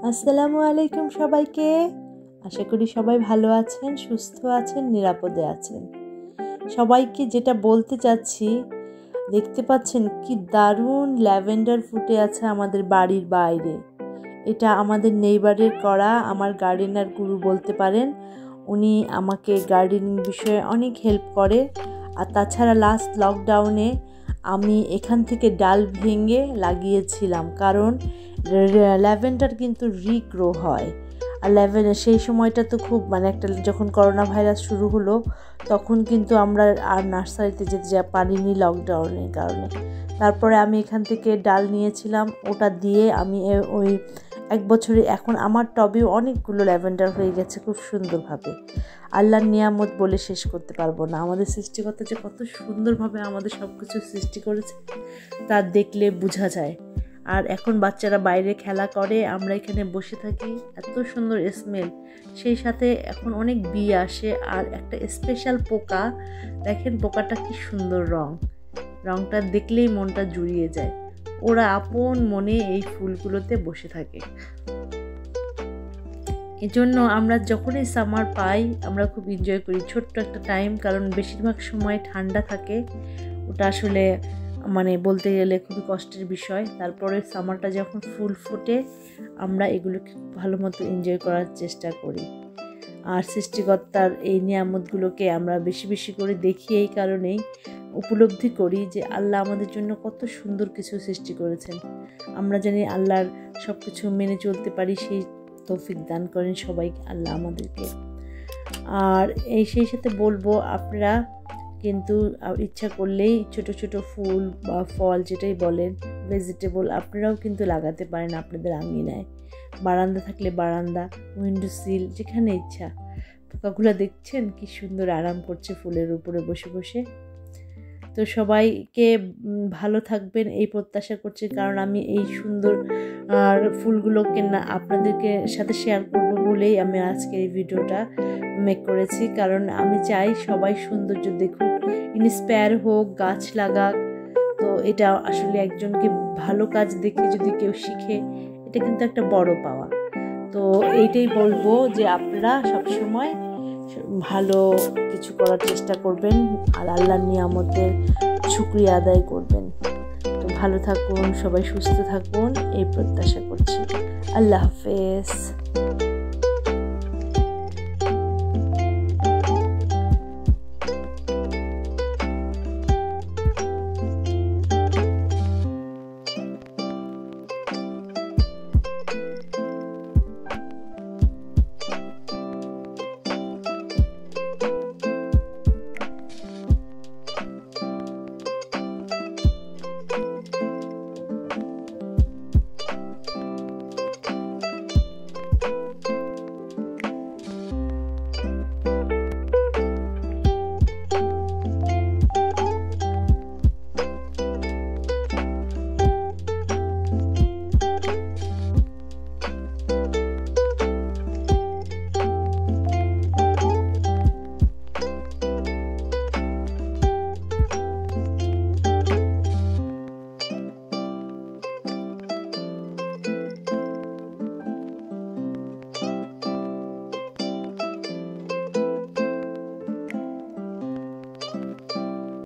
আসসালামু আলাইকুম সবাইকে। আশা করি সবাই ভালো আছেন, সুস্থ আছেন, নিরাপদে আছেন। সবাইকে যেটা বলতে চাচ্ছি, দেখতে পাচ্ছেন কি দারুণ ল্যাভেন্ডার ফুটে আছে আমাদের বাড়ির বাইরে। এটা আমাদের নেইবারের করা, আমার গার্ডেনার গুরু বলতে পারেন। উনি আমাকে গার্ডেনিং বিষয়ে অনেক হেল্প করে। আর তাছাড়া লাস্ট লকডাউনে আমি এখান থেকে ডাল ভেঙে লাগিয়েছিলাম, কারণ ল্যাভেন্ডার কিন্তু রিগ্রো হয়। আর সেই সময়টা তো খুব একটা যখন করোনা ভাইরাস শুরু হলো, তখন কিন্তু আমরা আর নার্সারিতে যেতে পারিনি লকডাউনের কারণে। তারপরে আমি এখান থেকে ডাল নিয়েছিলাম, ওটা দিয়ে আমি ওই 1 বছরে এখন আমার টবেও অনেকগুলো ল্যাভেন্ডার হয়ে গেছে খুব সুন্দরভাবে। আল্লাহর নিয়ামত বলে শেষ করতে পারবো না। আমাদের সৃষ্টিকর্তা যে কত সুন্দরভাবে আমাদের সব কিছু সৃষ্টি করেছে তা দেখলে বোঝা যায়। আর এখন বাচ্চারা বাইরে খেলা করে, আমরা এখানে বসে থাকি, এত সুন্দর স্মেল। সেই সাথে এখন অনেক বি আসে, আর একটা স্পেশাল পোকা, দেখেন পোকাটা কি সুন্দর রংটা দেখলেই মনটা জুড়িয়ে যায়। ওরা আপন মনে এই ফুলগুলোতে বসে থাকে। এজন্য আমরা যখনই সামার পাই আমরা খুব এনজয় করি, ছোট্ট একটা টাইম, কারণ বেশিরভাগ সময় ঠান্ডা থাকে। ওটা আসলে বলতে গেলে খুবই কষ্টের বিষয়। তারপরে সামারটা যখন ফুল ফোটে আমরা এগুলোকে ভালো মতো এনজয় করার চেষ্টা করি। আর সৃষ্টিকর্তার এই নিয়ামতগুলোকে আমরা বেশি বেশি করে দেখি, এই কারণেই উপলব্ধি করি যে আল্লাহ আমাদের জন্য কত সুন্দর কিছু সৃষ্টি করেছেন। আমরা জানি আল্লাহর সব কিছু মেনে চলতে পারি, সেই তৌফিক দান করেন সবাইকে আল্লাহ আমাদেরকে। আর সেই সাথে বলবো, আপনারা কিন্তু ইচ্ছা করলেই ছোট ছোট ফুল বা ফল যেটাই বলেন, ভেজিটেবল আপনারাও কিন্তু লাগাতে পারেন আপনাদের আঙিনায়। বারান্দা থাকলে বারান্দা, উইন্ডো সিল, যেখানে ইচ্ছা। পোকাগুলো দেখছেন কি সুন্দর আরাম করছে ফুলের উপরে বসে বসে। তো সবাইকে ভালো থাকবেন এই প্রত্যাশা করছি, কারণ আমি এই সুন্দর ফুলগুলোকে আপনাদেরকে সাথে শেয়ার করব বলেই আমি আজকে এই ভিডিওটা মেক করেছি। কারণ আমি চাই সবাই সৌন্দর্য দেখুক, ইন্সপায়ার হোক, গাছ লাগাক। তো এটা আসলে একজনকে ভালো কাজ দেখে যদি কেউ শিখে, এটা কিন্তু একটা বড় পাওয়া। তো এইটাই বলবো যে আপনারা সবসময় ভালো কিছু করার চেষ্টা করবেন আর আল্লাহর নিয়ামতের শুকরিয়া আদায় করবেন। তো ভালো থাকুন, সবাই সুস্থ থাকুন এই প্রত্যাশা করছি। আল্লাহ হাফেজ।